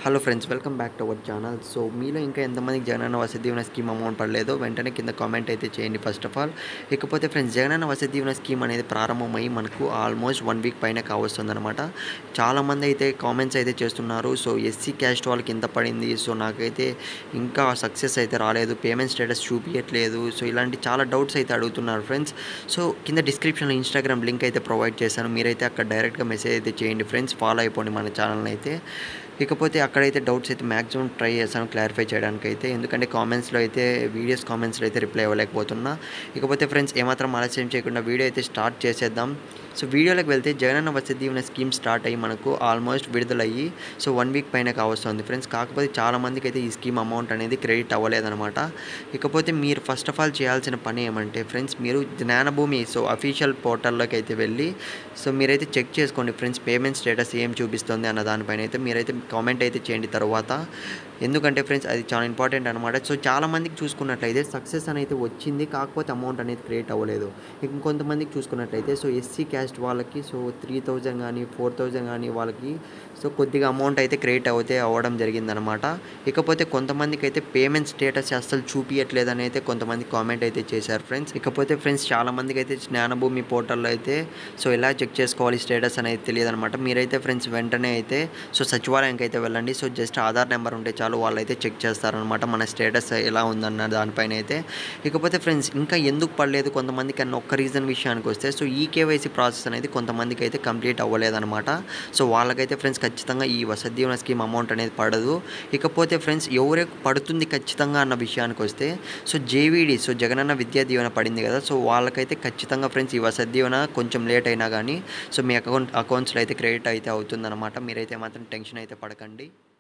Hello friends, welcome back to our channel. So మీలో ఇంకా ఎంతమందికి జగనన్న వసతి దీవెన స్కీమ్ అమౌంట్ పడలేదో వెంటనే కింద కామెంట్ అయితే చేయండి ఫస్ట్ ఆఫ్ ఆల్. ఇకపోతే ఫ్రెండ్స్, జగనన్న వసతి దీవెన స్కీమ్ అనేది ప్రారంభమై మనకు ఆల్మోస్ట్ 1 వీక్ పైన కావస్తుందన్నమాట. చాలామంది అయితే కామెంట్స్ అయితే చేస్తున్నారు. సో ఎస్సీ క్యాస్ట్ వాళ్ళకి ఇంత పడింది, సో నాకైతే ఇంకా సక్సెస్ అయితే రాలేదు, పేమెంట్ స్టేటస్ చూపించట్లేదు, సో ఇలాంటి చాలా డౌట్స్ అయితే అడుగుతున్నారు ఫ్రెండ్స్. సో కింద డిస్క్రిప్షన్లో ఇన్స్టాగ్రామ్ లింక్ అయితే ప్రొవైడ్ చేశాను, మీరైతే అక్కడ డైరెక్ట్గా మెసేజ్ అయితే చేయండి ఫ్రెండ్స్, ఫాలో అయిపోండి మన ఛానల్ని అయితే. ఇకపోతే అక్కడైతే డౌట్స్ అయితే మ్యాక్సిమం ట్రై చేశాను క్లారిఫై చేయడానికైతే, ఎందుకంటే కామెంట్స్లో అయితే కామెంట్స్లో అయితే రిప్లై ఇవ్వలేకపోతున్నా. ఇకపోతే ఫ్రెండ్స్, ఏమాత్రం ఆలస్యం చేయకుండా వీడియో అయితే స్టార్ట్ చేసేద్దాం. సో వీడియోలోకి వెళ్తే, జగనన్న వసతి దీవెన స్కీమ్ స్టార్ట్ అయ్యి మనకు ఆల్మోస్ట్ విడుదలయ్యి సో 1 వీక్ పైన కావస్తుంది ఫ్రెండ్స్. కాకపోతే చాలామందికి అయితే ఈ స్కీమ్ అమౌంట్ అనేది క్రెడిట్ అవ్వలేదన్నమాట. ఇకపోతే మీరు ఫస్ట్ ఆఫ్ ఆల్ చేయాల్సిన పని ఏమంటే ఫ్రెండ్స్, మీరు జ్ఞానభూమి సో అఫీషియల్ పోర్టల్లోకి అయితే వెళ్ళి సో మీరైతే చెక్ చేసుకోండి ఫ్రెండ్స్, పేమెంట్ స్టేటస్ ఏం చూపిస్తుంది అన్న దానిపైన అయితే మీరైతే కామెంట్ అయితే చేయండి తర్వాత. ఎందుకంటే ఫ్రెండ్స్, అది చాలా ఇంపార్టెంట్ అనమాట. సో చాలామందికి చూసుకున్నట్లయితే సక్సెస్ అనేది వచ్చింది, కాకపోతే అమౌంట్ అనేది క్రియేట్ అవ్వలేదు. ఇంకొంతమందికి చూసుకున్నట్లయితే సో ఎస్సీ క్యాస్ట్ వాళ్ళకి సో 3000 కానీ 4000 కానీ వాళ్ళకి సో కొద్దిగా అమౌంట్ అయితే క్రియేట్ అవ్వడం జరిగిందనమాట. ఇకపోతే కొంతమందికి అయితే పేమెంట్ స్టేటస్ అస్సలు చూపించట్లేదని అయితే కొంతమంది కామెంట్ అయితే చేశారు ఫ్రెండ్స్. ఇకపోతే ఫ్రెండ్స్, చాలామందికి అయితే జ్ఞానభూమి పోర్టల్లో అయితే సో ఎలా చెక్ చేసుకోవాలి స్టేటస్ అనేది తెలియదు అనమాట. మీరైతే ఫ్రెండ్స్ వెంటనే అయితే సో సచివాలయానికి అయితే వెళ్ళండి. సో జస్ట్ ఆధార్ నెంబర్ ఉంటే చాలు, వాళ్ళు అయితే చెక్ చేస్తారనమాట మన స్టేటస్ ఎలా ఉందన్న దానిపైన అయితే. ఇకపోతే ఫ్రెండ్స్, ఇంకా ఎందుకు పడలేదు కొంతమందికి అన్న ఒక్క రీజన్ విషయానికి వస్తే, సో ఈ కేవైసీ ప్రాసెస్ అనేది కొంతమందికి అయితే కంప్లీట్ అవ్వలేదన్నమాట. సో వాళ్ళకైతే ఫ్రెండ్స్ ఖచ్చితంగా ఈ వసతి దీవెన స్కీమ్ అమౌంట్ అనేది పడదు. ఇకపోతే ఫ్రెండ్స్, ఎవరికి పడుతుంది ఖచ్చితంగా అన్న విషయానికి వస్తే, so JVD so Jagananna Vidya Deevena పడింది కదా, సో వాళ్ళకైతే ఖచ్చితంగా ఫ్రెండ్స్ ఈ వసతి దీవెన కొంచెం లేట్ అయినా కానీ సో మీ అకౌంట్స్లో అయితే క్రెడిట్ అయితే అవుతుందన్నమాట. మీరైతే మాత్రం టెన్షన్ అయితే పడకండి.